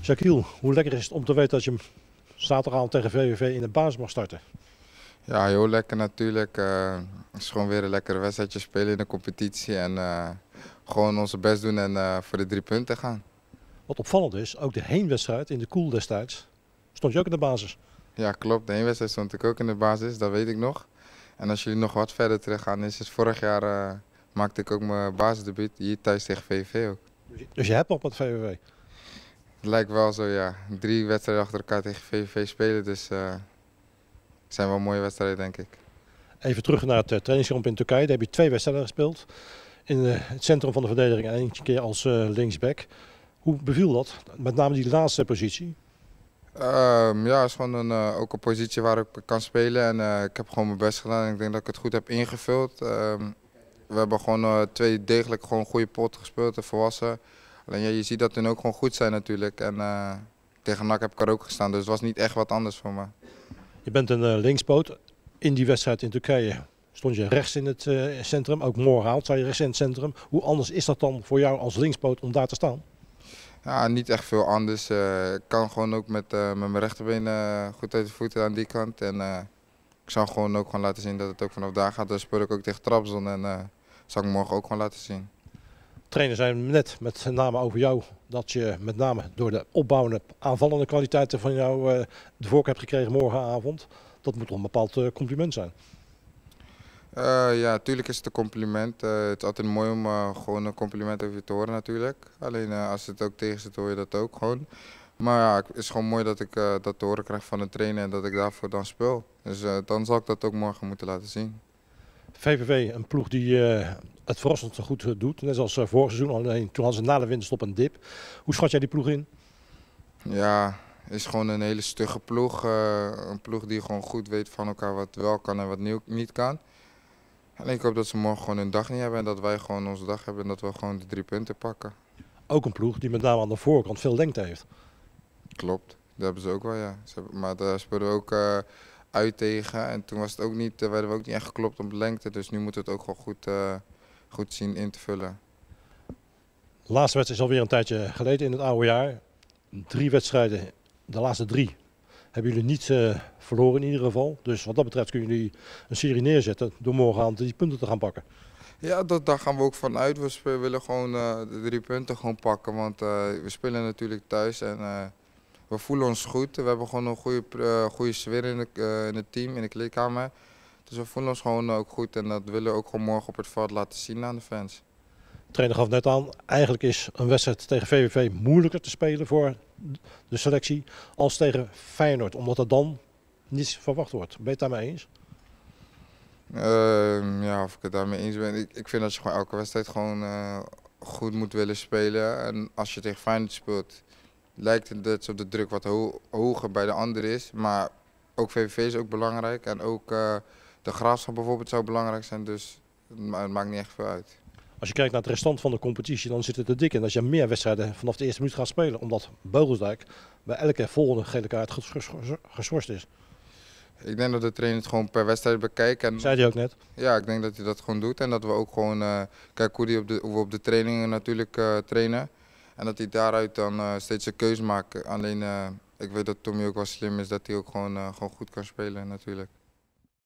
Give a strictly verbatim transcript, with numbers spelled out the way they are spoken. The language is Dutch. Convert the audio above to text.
Shaquille, hoe lekker is het om te weten dat je zaterdagavond tegen V V V in de basis mag starten? Ja, heel lekker natuurlijk. Uh, het is gewoon weer een lekkere wedstrijdje spelen in de competitie en uh, gewoon onze best doen en uh, voor de drie punten gaan. Wat opvallend is, ook de heenwedstrijd in de Koel destijds, stond je ook in de basis. Ja, klopt. De heenwedstrijd stond ik ook in de basis, dat weet ik nog. En als jullie nog wat verder terug gaan, is het vorig jaar uh, maakte ik ook mijn basisdebuut hier thuis tegen V V V ook. Dus je hebt nog met V V V? Het lijkt wel zo, ja. Drie wedstrijden achter elkaar tegen V V V spelen, dus uh, het zijn wel mooie wedstrijden, denk ik. Even terug naar het uh, trainingskamp in Turkije. Daar heb je twee wedstrijden gespeeld. In uh, het centrum van de verdediging en eentje keer als uh, linksback. Hoe beviel dat? Met name die laatste positie. Uh, ja, het is gewoon een, uh, ook een positie waar ik kan spelen en uh, ik heb gewoon mijn best gedaan en ik denk dat ik het goed heb ingevuld. Uh, we hebben gewoon uh, twee degelijk gewoon goede potten gespeeld en volwassen. Alleen ja, je ziet dat hun ook gewoon goed zijn natuurlijk en uh, tegen N A C heb ik er ook gestaan, dus het was niet echt wat anders voor me. Je bent een uh, linkspoot. In die wedstrijd in Turkije stond je rechts in het uh, centrum, ook morgenavond sta je rechts in het centrum. Hoe anders is dat dan voor jou als linkspoot om daar te staan? Ja, niet echt veel anders. Uh, ik kan gewoon ook met, uh, met mijn rechterbeen uh, goed uit de voeten aan die kant. En uh, ik zal gewoon ook gewoon laten zien dat het ook vanaf daar gaat. Dan speel ik ook tegen Trabzon en uh, dat zal ik morgen ook gewoon laten zien. Trainer zei net met name over jou dat je met name door de opbouwende aanvallende kwaliteiten van jou uh, de voorkeur hebt gekregen morgenavond. Dat moet toch een bepaald uh, compliment zijn? Uh, ja, natuurlijk is het een compliment. Uh, het is altijd mooi om uh, gewoon een compliment over je te horen natuurlijk. Alleen uh, als het ook tegen zit hoor je dat ook gewoon. Maar ja, het is gewoon mooi dat ik uh, dat te horen krijg van de trainer en dat ik daarvoor dan speel. Dus uh, dan zal ik dat ook morgen moeten laten zien. V V V, een ploeg die uh, het verrassend goed doet. Net zoals uh, vorig seizoen, alleen toen hadden ze na de winterstop een dip. Hoe schat jij die ploeg in? Ja, het is gewoon een hele stugge ploeg. Uh, een ploeg die gewoon goed weet van elkaar wat wel kan en wat niet kan. En ik hoop dat ze morgen gewoon hun dag niet hebben en dat wij gewoon onze dag hebben en dat we gewoon de drie punten pakken. Ook een ploeg die met name aan de voorkant veel lengte heeft. Klopt, dat hebben ze ook wel, ja. Ze hebben, maar daar speelden we ook uh, uit tegen en toen was het ook niet, uh, werden we ook niet echt geklopt op lengte. Dus nu moeten we het ook gewoon goed, uh, goed zien in te vullen. De laatste wedstrijd is alweer een tijdje geleden in het oude jaar. Drie wedstrijden, de laatste drie, hebben jullie niet uh, verloren in ieder geval. Dus wat dat betreft kunnen jullie een serie neerzetten door morgenavond die punten te gaan pakken. Ja, dat, daar gaan we ook van uit. We spelen, willen gewoon uh, de drie punten gewoon pakken, want uh, we spelen natuurlijk thuis en uh, we voelen ons goed. We hebben gewoon een goede, uh, goede sfeer in, de, uh, in het team, in de kleedkamer. Dus we voelen ons gewoon ook goed en dat willen we ook gewoon morgen op het veld laten zien aan de fans. De trainer gaf net aan, eigenlijk is een wedstrijd tegen V V V moeilijker te spelen voor de selectie als tegen Feyenoord, omdat er dan niets verwacht wordt. Ben je het daarmee eens? Uh, ja, of ik het daarmee eens ben. Ik, ik vind dat je gewoon elke wedstrijd gewoon uh, goed moet willen spelen. En als je tegen Feyenoord speelt, lijkt het dat de druk wat ho hoger bij de anderen is. Maar ook V V V is ook belangrijk en ook uh, de Graafschap bijvoorbeeld zou belangrijk zijn. Dus het maakt niet echt veel uit. Als je kijkt naar het restant van de competitie, dan zit het er dik in dat je meer wedstrijden vanaf de eerste minuut gaat spelen. Omdat Beugelsdijk bij elke volgende gele kaart geschorst is. Ik denk dat de trainer het gewoon per wedstrijd bekijkt. En zei hij ook net? Ja, ik denk dat hij dat gewoon doet. En dat we ook gewoon uh, kijken hoe, die op de, hoe we op de trainingen natuurlijk uh, trainen. En dat hij daaruit dan uh, steeds een keuze maakt. Alleen uh, ik weet dat Tommy ook wel slim is, dat hij ook gewoon, uh, gewoon goed kan spelen natuurlijk.